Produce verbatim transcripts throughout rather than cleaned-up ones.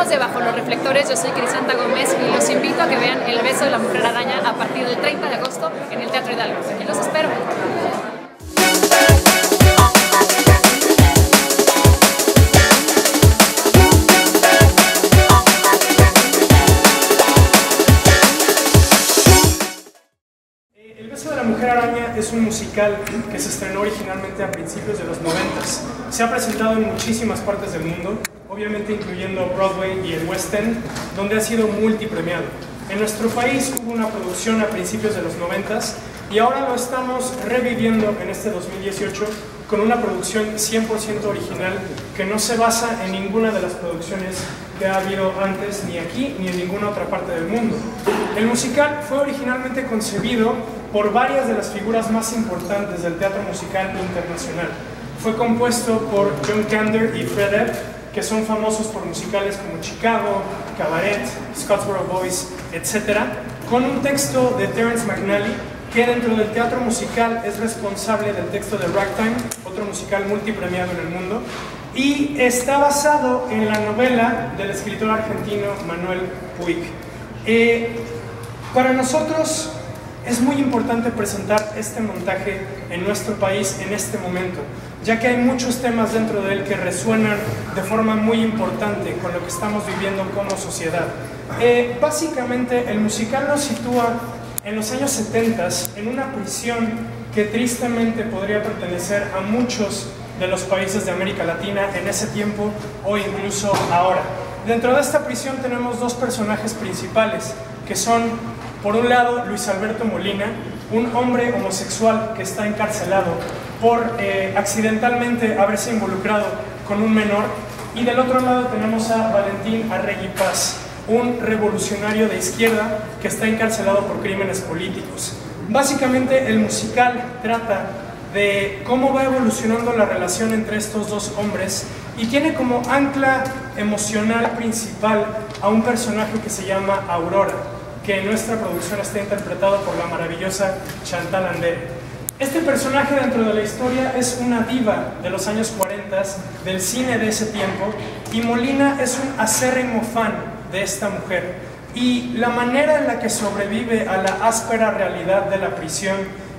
Amigos de Bajo los Reflectores, yo soy Crisanta Gómez y los invito a que vean El beso de la mujer araña a partir del treinta de agosto en el Teatro Hidalgo. Aquí los espero. El beso de la mujer araña es un musical que se estrenó originalmente a principios de los noventas. Se ha presentado en muchísimas partes del mundo, obviamente incluyendo Broadway y el West End, donde ha sido multipremiado. En nuestro país hubo una producción a principios de los noventas y ahora lo estamos reviviendo en este dos mil dieciocho con una producción cien por ciento original que no se basa en ninguna de las producciones que ha habido antes, ni aquí ni en ninguna otra parte del mundo. El musical fue originalmente concebido por varias de las figuras más importantes del teatro musical internacional. Fue compuesto por John Kander y Fred Ebb, que son famosos por musicales como Chicago, Cabaret, Scottsboro Boys, etcétera, con un texto de Terrence McNally, que dentro del teatro musical es responsable del texto de Ragtime, otro musical multipremiado en el mundo, y está basado en la novela del escritor argentino Manuel Puig. Eh, para nosotros es muy importante presentar este montaje en nuestro país en este momento, ya que hay muchos temas dentro de él que resuenan de forma muy importante con lo que estamos viviendo como sociedad. Eh, básicamente el musical nos sitúa en los años setenta en una prisión que tristemente podría pertenecer a muchos de los países de América Latina en ese tiempo o incluso ahora. Dentro de esta prisión tenemos dos personajes principales, que son, por un lado, Luis Alberto Molina, un hombre homosexual que está encarcelado por eh, accidentalmente haberse involucrado con un menor, y del otro lado tenemos a Valentín Arregui Paz, un revolucionario de izquierda que está encarcelado por crímenes políticos. Básicamente el musical trata de cómo va evolucionando la relación entre estos dos hombres y tiene como ancla emocional principal a un personaje que se llama Aurora, que en nuestra producción está interpretado por la maravillosa Chantal Andere. Este personaje dentro de la historia es una diva de los años cuarenta del cine de ese tiempo, y Molina es un acérrimo fan de esta mujer, y la manera en la que sobrevive a la áspera realidad de la prisión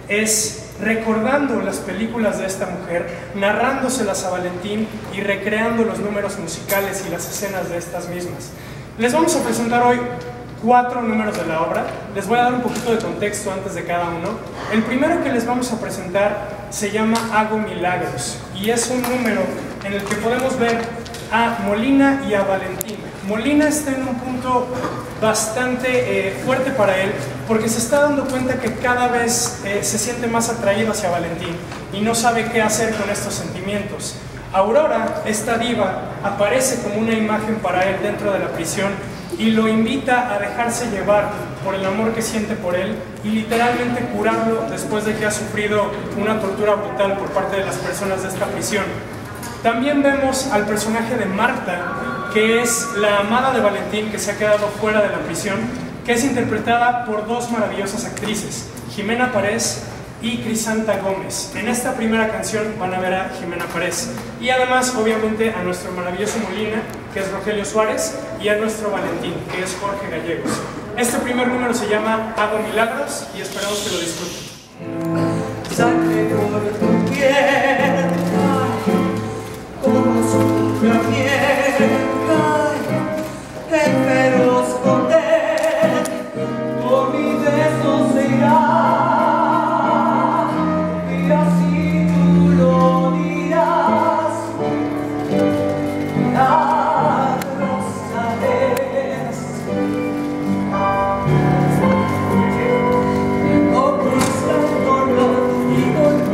es recordando las películas de esta mujer, narrándoselas a Valentín y recreando los números musicales y las escenas de estas mismas. Les vamos a presentar hoy cuatro números de la obra. Les voy a dar un poquito de contexto antes de cada uno. El primero que les vamos a presentar se llama Hago Milagros, y es un número en el que podemos ver a Molina y a Valentín. Molina está en un punto bastante eh, fuerte para él, porque se está dando cuenta que cada vez eh, se siente más atraído hacia Valentín y no sabe qué hacer con estos sentimientos. Aurora, esta diva, aparece como una imagen para él dentro de la prisión y lo invita a dejarse llevar por el amor que siente por él y literalmente curarlo después de que ha sufrido una tortura brutal por parte de las personas de esta prisión. También vemos al personaje de Marta, que es la amada de Valentín que se ha quedado fuera de la prisión, que es interpretada por dos maravillosas actrices, Jimena Párez y Crisanta Gómez. En esta primera canción van a ver a Jimena Párez y además obviamente a nuestro maravilloso Molina, que es Rogelio Suárez, y a nuestro Valentín, que es Jorge Gallegos. Este primer número se llama Hago Milagros y esperamos que lo disfruten. Sangre por tu piel, como su la piel, el feroz poder, por mi beso se irá.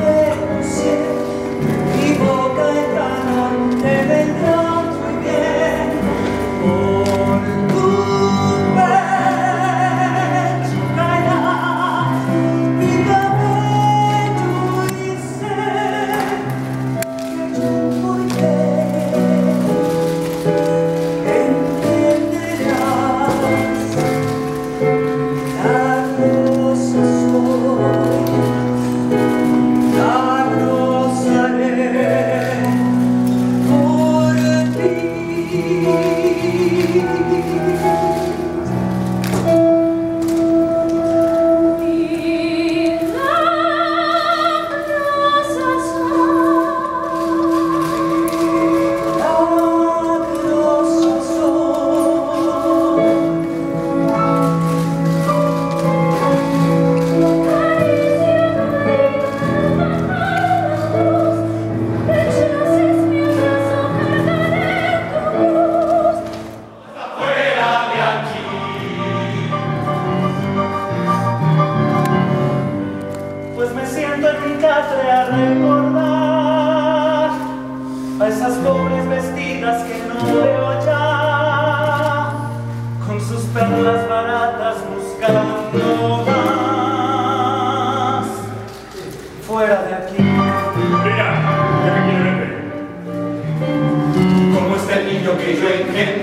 Mi boca y canal te vendrán muy bien.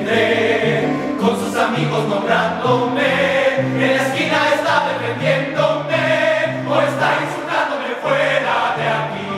tendré, con sus amigos nombrándome, en la esquina está defendiéndome, o está insultándome fuera de aquí.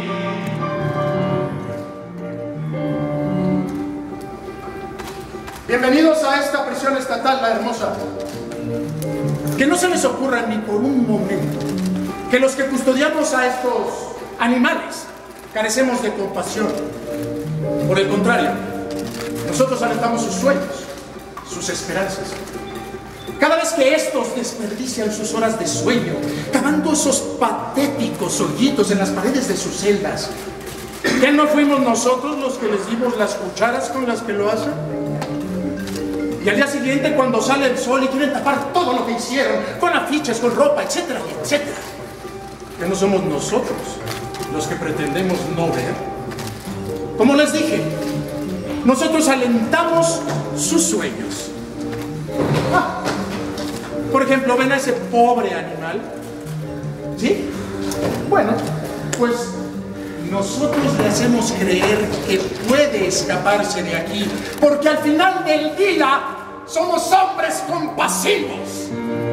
Bienvenidos a esta prisión estatal, La Hermosa. Que no se les ocurra ni por un momento que los que custodiamos a estos animales carecemos de compasión. Por el contrario, nosotros alentamos sus sueños, sus esperanzas. Cada vez que estos desperdician sus horas de sueño, cavando esos patéticos hoyitos en las paredes de sus celdas, ¿qué no fuimos nosotros los que les dimos las cucharas con las que lo hacen? Y al día siguiente, cuando sale el sol y quieren tapar todo lo que hicieron, con afiches, con ropa, etcétera, etcétera, ¿que no somos nosotros los que pretendemos no ver? Como les dije, nosotros alentamos sus sueños. Ah, por ejemplo, ven a ese pobre animal, ¿sí? Bueno, pues nosotros le hacemos creer que puede escaparse de aquí, porque al final del día somos hombres compasivos.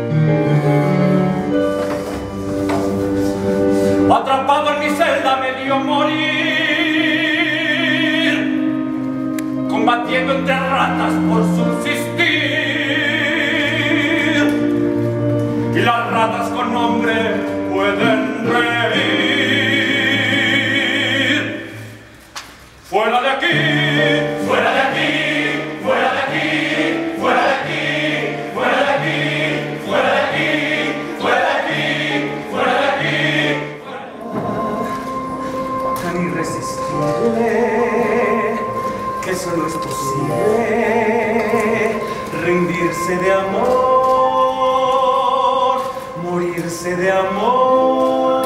Atrapado en mi celda me dio morir, combatiendo entre ratas por subsistir, y las ratas con nombre pueden reír. Fuera de aquí, fuera de aquí, fuera de aquí, fuera de aquí, fuera de aquí, fuera de aquí, fuera de aquí, fuera de aquí. Tan irresistible que solo es posible rendirse de amor, morirse de amor.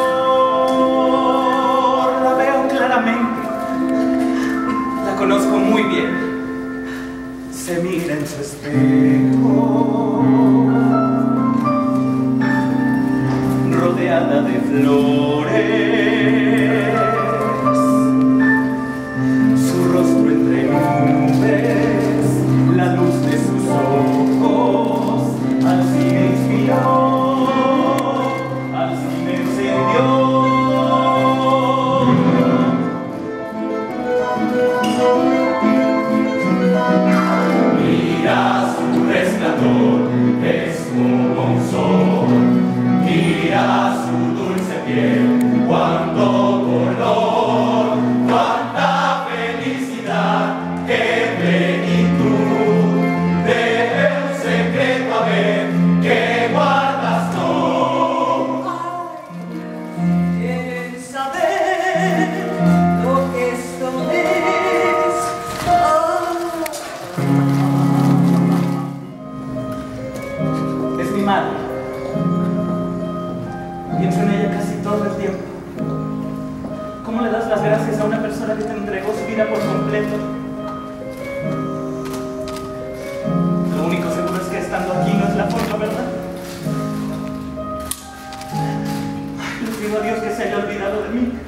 La veo claramente. Conozco muy bien, se mira en su espejo, rodeada de flores, su rostro entre nubes, la luz de sus ojos, al cine inspiró, al cine encendió. Mira su resplandor, es como un sol. Mira su dulce piel, cuánto color, cuánta felicidad, qué plenitud. Debe un secreto haber que guardas tú. ¿Quieres saber lo que esto es? Es mi madre. Pienso en ella casi todo el tiempo. ¿Cómo le das las gracias a una persona que te entregó su vida por completo? Lo único seguro es que estando aquí no es la forma, ¿verdad? Le pido a Dios que se haya olvidado de mí.